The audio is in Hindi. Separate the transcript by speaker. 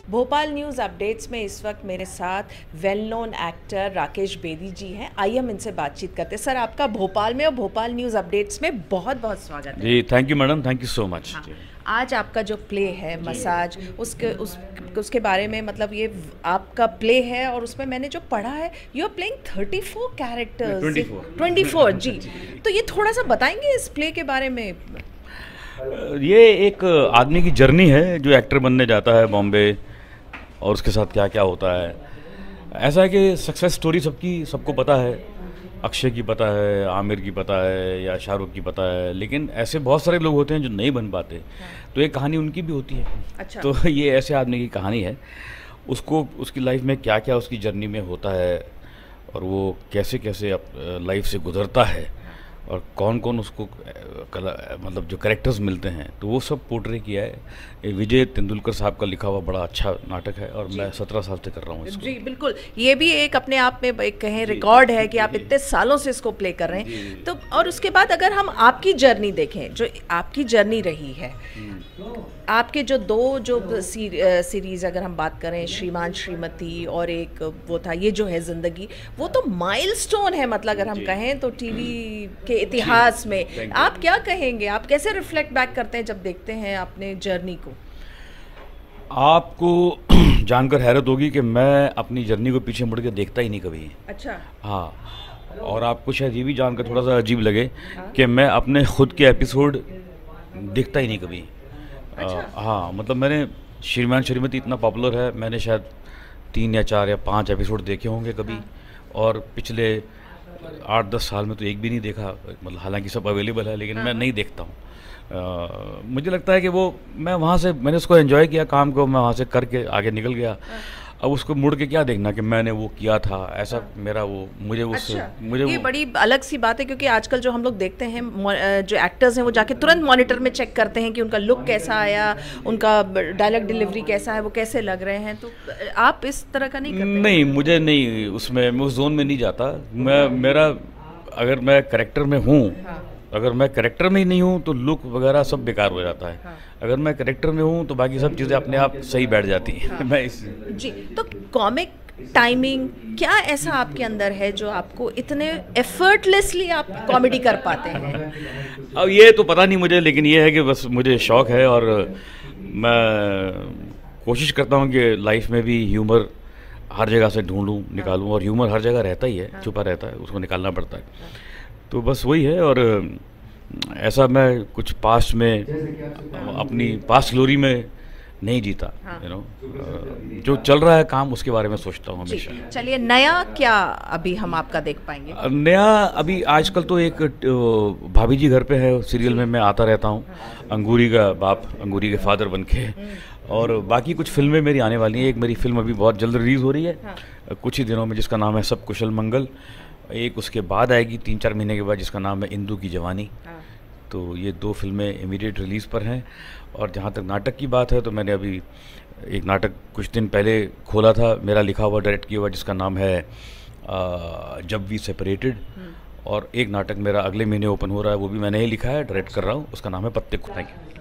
Speaker 1: भोपाल न्यूज़ अपडेट्स में इस वक्त मेरे साथ well known actor Rakesh Bedi ji हैं। आइए हम इनसे बातचीत करते हैं। सर, आपका भोपाल में और भोपाल न्यूज़ अपडेट्स में बहुत बहुत स्वागत है।
Speaker 2: जी, thank you madam, thank you so much.
Speaker 1: आज आपका जो प्ले है मसाज, उसके बारे में, मतलब ये आपका प्ले है और उसमें मैंने जो पढ़ा है, यू आर प्लेइंग 34 कैरेक्टर्स। 24 जी। तो ये थोड़ा सा बताएंगे इस प्ले के बारे में।
Speaker 2: ये एक आदमी की जर्नी है जो एक्टर बनने जाता है बॉम्बे, और उसके साथ क्या क्या होता है। ऐसा है कि सक्सेस स्टोरी सबको पता है। अक्षय की पता है, आमिर की पता है, या शाहरुख की पता है, लेकिन ऐसे बहुत सारे लोग होते हैं जो नहीं बन पाते। तो एक कहानी उनकी भी होती है। अच्छा। तो ये ऐसे आदमी की कहानी है। उसको उसकी लाइफ में क्या क्या उसकी जर्नी में होता है, और वो कैसे कैसे लाइफ से गुजरता है, और कौन कौन उसको मतलब जो कैरेक्टर्स मिलते हैं, तो वो सब पोर्ट्रे किया है। ये विजय तेंदुलकर साहब का लिखा हुआ बड़ा अच्छा नाटक है, और मैं 17 साल से कर रहा हूँ इसको।
Speaker 1: जी बिल्कुल, ये भी एक अपने आप में एक कहें रिकॉर्ड है कि आप इतने सालों से इसको प्ले कर रहे हैं। तो और उसके बाद अगर हम आपकी जर्नी देखें, जो आपकी जर्नी रही है, आपके जो सीरीज़ अगर हम बात करें, श्रीमान श्रीमती, और एक वो था ये जो है ज़िंदगी, वो तो माइलस्टोन है। मतलब अगर हम कहें तो टीवी के इतिहास में आप क्या कहेंगे? आप कैसे रिफ्लेक्ट बैक करते हैं जब देखते हैं अपने जर्नी को?
Speaker 2: आपको जानकर हैरत होगी कि मैं अपनी जर्नी को पीछे मुड़ के देखता ही नहीं कभी।
Speaker 1: अच्छा।
Speaker 2: हाँ, और आपको शायद ये भी जानकर थोड़ा सा अजीब लगे कि मैं अपने खुद के एपिसोड देखता ही नहीं कभी। अच्छा। हाँ, मतलब मैंने श्रीमान श्रीमती इतना पॉपुलर है, मैंने शायद 3 या 4 या 5 एपिसोड देखे होंगे कभी। हाँ। और पिछले 8-10 साल में तो एक भी नहीं देखा। मतलब हालांकि सब अवेलेबल है, लेकिन मैं नहीं देखता हूँ। मुझे लगता है कि वो मैं वहाँ से मैंने उसको एंजॉय किया, काम को मैं वहाँ से करके आगे निकल गया। अब उसको मुड़ के क्या देखना कि मैंने वो किया था, ऐसा मेरा वो मुझे उस
Speaker 1: अच्छा,
Speaker 2: मुझे
Speaker 1: ये बड़ी अलग सी बात है, क्योंकि आजकल जो हम लोग देखते हैं, जो एक्टर्स हैं वो जाके तुरंत मॉनिटर में चेक करते हैं कि उनका लुक कैसा आया, उनका डायलॉग डिलीवरी कैसा है, वो कैसे लग रहे हैं। तो आप इस तरह का नहीं करते?
Speaker 2: नहीं, मुझे नहीं, उसमें मैं उस जोन में नहीं जाता। अगर मैं कैरेक्टर में हूँ, अगर मैं कैरेक्टर में ही नहीं हूँ तो लुक वगैरह सब बेकार हो जाता है। अगर मैं कैरेक्टर में हूँ तो बाकी सब चीज़ें अपने आप सही बैठ जाती हैं। मैं
Speaker 1: जी, तो कॉमिक टाइमिंग क्या ऐसा आपके अंदर है जो आपको इतने एफर्टलेसली आप कॉमेडी कर पाते हैं?
Speaker 2: अब ये तो पता नहीं मुझे, लेकिन ये है कि बस मुझे शौक है, और मैं कोशिश करता हूँ कि लाइफ में भी ह्यूमर हर जगह से ढूंढूं, निकालूं। और ह्यूमर हर जगह रहता ही है, छुपा रहता है, उसको निकालना पड़ता है। तो बस वही है। और ऐसा मैं कुछ पास्ट में अपनी पास्ट ग्लोरी में नहीं जीता। जो चल रहा है काम, उसके बारे में सोचता हूँ हमेशा।
Speaker 1: चलिए, नया क्या अभी हम आपका देख पाएंगे?
Speaker 2: नया अभी आजकल तो एक भाभी जी घर पे है सीरियल में मैं आता रहता हूँ, अंगूरी का बाप, अंगूरी के फादर बनके। और बाकी कुछ फिल्में मेरी आने वाली हैं। एक मेरी फिल्म अभी बहुत जल्द रिलीज़ हो रही है, कुछ ही दिनों में, जिसका नाम है सब कुशल मंगल। एक उसके बाद आएगी 3-4 महीने के बाद, जिसका नाम है इंदू की जवानी। तो ये 2 फिल्में इमीडिएट रिलीज़ पर हैं। और जहाँ तक नाटक की बात है, तो मैंने अभी एक नाटक कुछ दिन पहले खोला था, मेरा लिखा हुआ, डायरेक्ट किया हुआ, जिसका नाम है जब वी सेपरेटेड। और एक नाटक मेरा अगले महीने ओपन हो रहा है, वो भी मैंने ही लिखा है, डायरेक्ट कर रहा हूँ, उसका नाम है पत्ते। Thank you.